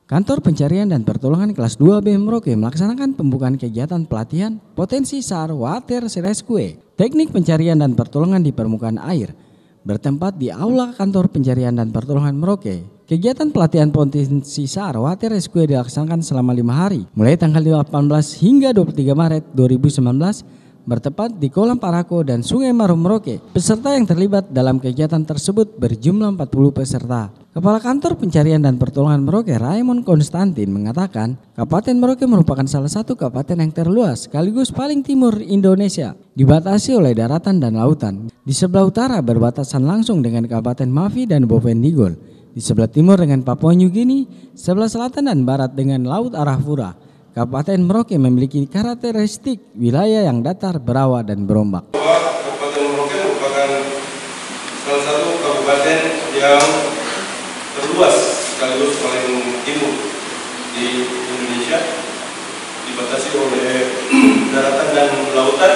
Kantor Pencarian dan Pertolongan kelas 2B Merauke melaksanakan pembukaan kegiatan pelatihan potensi SAR Water Rescue, teknik pencarian dan pertolongan di permukaan air, bertempat di Aula Kantor Pencarian dan Pertolongan Merauke. Kegiatan pelatihan potensi SAR Water Rescue dilaksanakan selama 5 hari, mulai tanggal 18 hingga 23 Maret 2019, bertepat di Kolam Parako dan Sungai Marum Merauke. Peserta yang terlibat dalam kegiatan tersebut berjumlah 40 peserta. Kepala Kantor Pencarian dan Pertolongan Merauke, Raymond Konstantin, mengatakan Kabupaten Merauke merupakan salah satu kabupaten yang terluas sekaligus paling timur Indonesia, dibatasi oleh daratan dan lautan. Di sebelah utara berbatasan langsung dengan Kabupaten Mafi dan Bovendigul, di sebelah timur dengan Papua New Guinea, sebelah selatan dan barat dengan Laut Arafura. Kabupaten Merauke memiliki karakteristik wilayah yang datar, berawa, dan berombak. Kabupaten Merauke merupakan salah satu kabupaten yang terluas sekaligus paling timur di Indonesia, dibatasi oleh daratan dan lautan.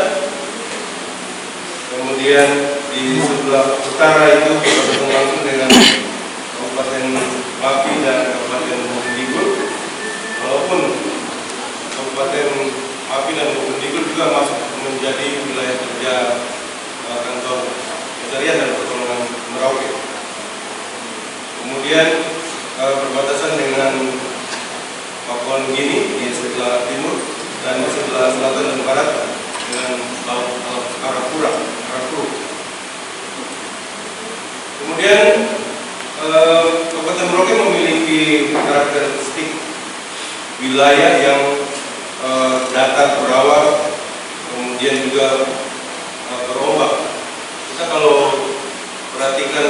Kemudian di sebelah utara itu berbatasan langsung dengan Kabupaten Mafi dan Kabupaten Bovendigul, walaupun Kabupaten Mafi dan Bovendigul juga masuk menjadi wilayah kerja Kantor Pencarian dan Pertolongan Merauke. Kemudian berbatasan dengan Papua New Guinea di sebelah timur dan di sebelah selatan dan barat dengan Laut Arafura. Kemudian Kabupaten Merauke memiliki karakteristik wilayah yang datar, berawa, kemudian juga berombak. Kita kalau perhatikan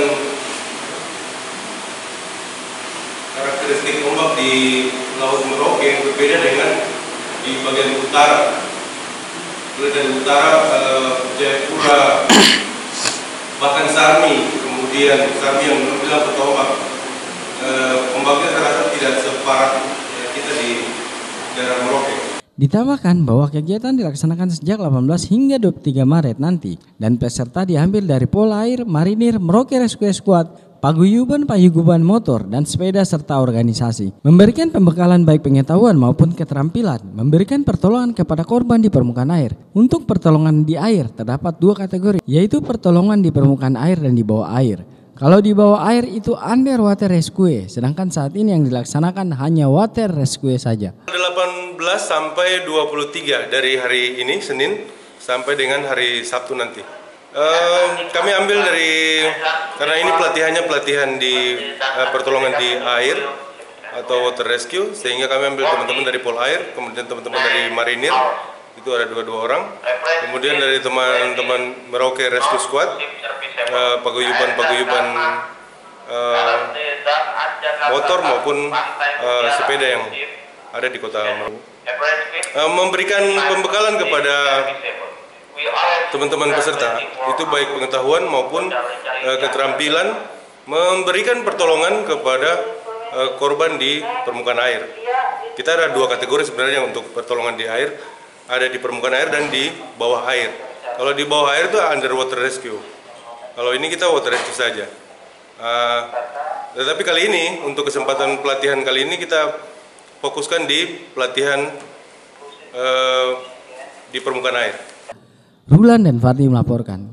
karakteristik ombak di Laut Merauke berbeda dengan di bagian utara. Mulai dari utara, Jayapura, bahkan Sarmi, kemudian Sarmi yang belum bilang ombak. Ombaknya terasa tidak separah kita di daerah Merauke. Ditambahkan bahwa kegiatan dilaksanakan sejak 18 hingga 23 Maret nanti dan peserta diambil dari Polair, Marinir, Merauke Rescue Squad, paguyuban motor dan sepeda serta organisasi. Memberikan pembekalan baik pengetahuan maupun keterampilan, memberikan pertolongan kepada korban di permukaan air. Untuk pertolongan di air terdapat 2 kategori, yaitu pertolongan di permukaan air dan di bawah air. Kalau di bawah air itu underwater rescue, sedangkan saat ini yang dilaksanakan hanya water rescue saja. 18 sampai 23 dari hari ini, Senin, sampai dengan hari Sabtu nanti. Kami ambil karena ini pelatihan di pertolongan di air atau water rescue, sehingga kami ambil teman-teman dari Polair, kemudian teman-teman dari Marinir, itu ada dua orang, kemudian dari teman-teman Merauke Rescue Squad, paguyuban motor maupun sepeda yang ada di kota Merauke. Memberikan pembekalan kepada teman-teman peserta itu baik pengetahuan maupun keterampilan memberikan pertolongan kepada korban di permukaan air. Kita ada 2 kategori sebenarnya untuk pertolongan di air, ada di permukaan air dan di bawah air. Kalau di bawah air itu underwater rescue. Kalau ini kita water rescue saja. Tetapi kali ini untuk kesempatan pelatihan kali ini kita fokuskan di pelatihan di permukaan air. Rulan dan Fardi melaporkan.